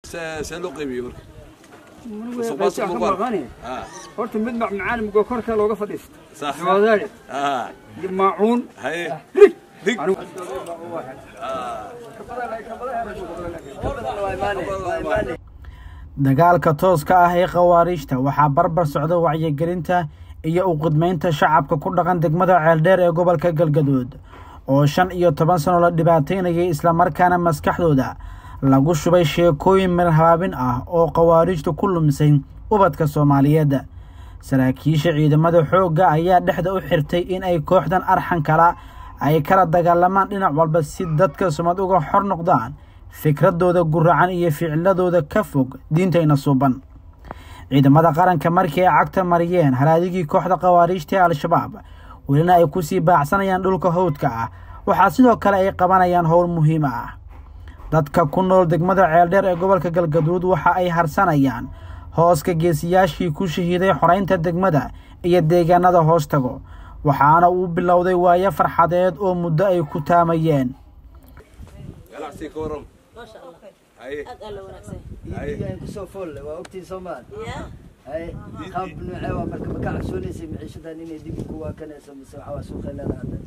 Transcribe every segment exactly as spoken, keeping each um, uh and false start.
سلوقي بيور صباص مغني اه قلت مدمع معالم كوركا لوقا فديست صح وذلك اه معون هي dagaalka tooska ah ee khawaarijta waxaa barbar socda wacyigelinta iyo u qudmeynta shacabka ku dhaqan degmada Ceeldheer ee gobolka Galgaduud oo shan iyo toban sano la dhibaateynayay isla markaana maskaxdooda lagu shubay sheekooyin marhaabin ah oo khawaarijtu ku lumsay ubadka Soomaaliyeed. saraakiisha ciidamada xoogga ayaa dhexda u xirtay in ay kooxdan arxan kala ay kala dagaalamaan dhinac walba si dadka Soomaaliyeed uga xor noqdaan fikradooda guracan iyo ficiladooda ka fog diintayna suuban. ciidamada qaranka markii ay cagta mariyeen haraadigii kooxda khawaarijta ee Al-Shabaab walina ay ku sii baacsanayaan dhulka hawdka ah waxa sidoo kale ay qabanayaan howl muhiim ah. dadka ku nool degmada Ceeldheer ee gobolka Galgaduud waxa ay harsanayaan hooska geesiyaashii ku shahiiday xoreynta degmada iyo deegaanada hoostago waxaana uu bilowday waayo farxadeed oo muddo ay ku taamayeen. ما شاء الله هاي أدلى ونكسي هاي كسو فل وقتي سمان هاي خاب نوعه مركب كعب سونيسي معيشة إني ديك كوا كنا سمسوا حواسو خلنا هذا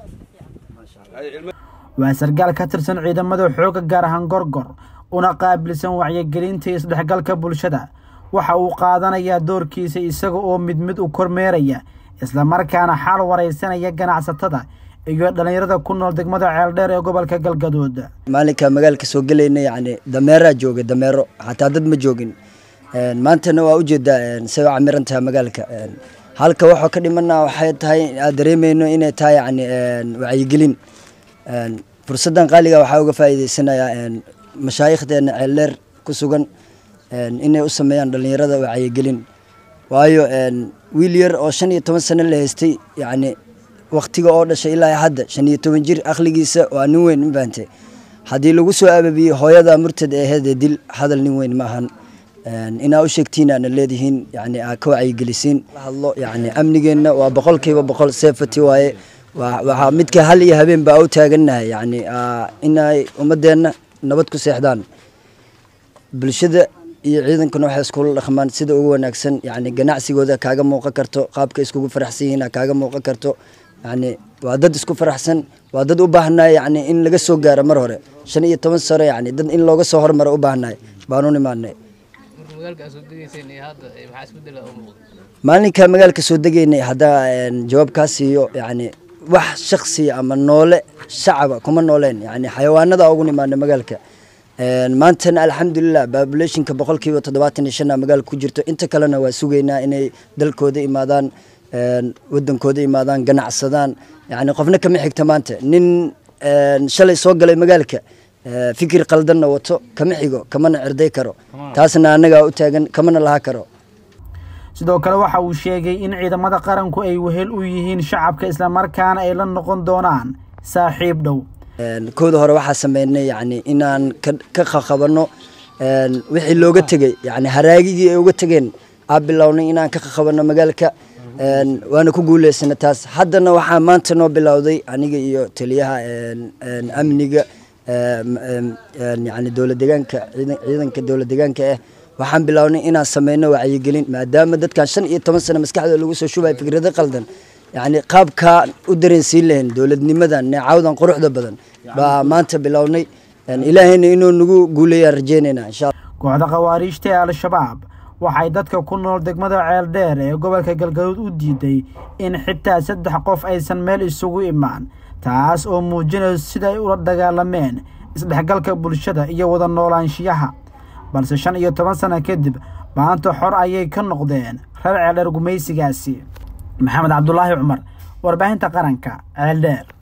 ما شاء الله وسرقال كترسن ciidamada xoogga gaar ahaan gorgor una qaabilsan wacyigelinta isdhexgalka bulshada waxa uu qaadanayaa doorkiisa isaga oo mid mid u kormeeraya isla markaana xal wareysanaya ganacsatada iyo dhalinyarada ku nool degmada Ceeldheer ee gobolka Galgaduud. maalinka magaalka soo galeynay yani dameera jooga dameero hataa dad ma joogin een maantana waa u jeedaa soo camiranta magaalka een halka waxa ka dhimanaa waxay tahay dareemayno inay tahay yani een wacyigelin een fursadan qaaliga waxa uga faa'iideysanayaa een mashaayikhdeena Ceeldheer ku sugan een inay u sameeyaan dhalinyarada wacyigelin waayo een wiil yar oo shan iyo toban sano la haystay yani waqtiga oo dhashay ilaa hadda shan iyo toban jir aqligiisa waa nin weyn in baantay hadii lagu soo ababiyo hooyada murtad ee heed dil hadal nin weyn ma ahan in ay u sheegtiin aan leedihiin yani aa ka wacyigelisiin hadlo yani amnigeena waa boqolkiiba boqol safety waaye waxa midka hal iyo habeen baa u taaganahay yani in ay umadeena nabad ku seexdaan bulshada iyo ciidankuna waxay isku dhaqmaan sida ugu wanaagsan yani ganacsigooda kaaga muuqan karto qaabka iskugu faraxsan yihiin kaaga muuqan karto يعني وادد اسكو فرحسن وادد u baahnaa yani in laga soo gaaro mar hore shan iyo toban sano yani dad in looga soo hormaro u baahnaa baanu nimaanay magaalka soo degaysay hadda waxa isbedel oo muuqdo maalinka magaalka soo degaynay hada jawaabkaas iyo yani wax shakhsi ama noole shacab kuma nooleen yani xayawaanada ugu nimaanay magaalka een maanta alxamdulillah populationka boqolkiiba toddobaatan iyo shan magaalka ku jirto inta kalena waa sugeynaa inay dalkooda imaadaan een wadankooda imaadaan ganacsadaan yani qofna kama xigta maanta nin shalay soo galay magaalka fikir qaldan wato kama xigo kamana cirday karo taasna anaga u taagan kamana laha karo. sidoo kale waxa uu sheegay in ciidamada qaranku ay wehel u yihiin shacabka isla markaana ay la noqon doonaan saaxiib dhow. een kooda hore waxa sameeynay yani inaan ka qabano een wixii looga tagay yani haraagigii ay uga tageen abilawnay inaan ka qabano magaalka een waana ku guuleysana taas haddana waxa maanta noo bilowday aniga iyo taliyaha een amniga een yani dawlad deegaanka ciidanka dawlad deegaanka ah waxaan bilownay inaan sameeyno wacyigelin maadaama dadka shan iyo toban sano maskaxda lagu soo shubay fikrado qaldan yani qaabka u dareensiin lahayn dawladnimadan neecawdan quruxda badan ba maanta bilownay een ilaahayna inuu nagu guuleeyo rajeynayna insha Allah. kooxda khawaarijta ee Al-Shabaab waxay dadka ku nool degmada Ceeldheer ee gobolka Galgaduud u diiday in xitaa saddex qof aysan meel isugu imaan taas oo muujinaysa sida ay ula dagaalameen isdhexgalka bulshada iyo wada noolaanshiyaha balse shan iyo toban sano kadib maanta xor ayay ka noqdeen reer Ceeldheer gumaysigaasi. maxamed cabdullaahi cumar warbaahinta qaranka Ceeldheer.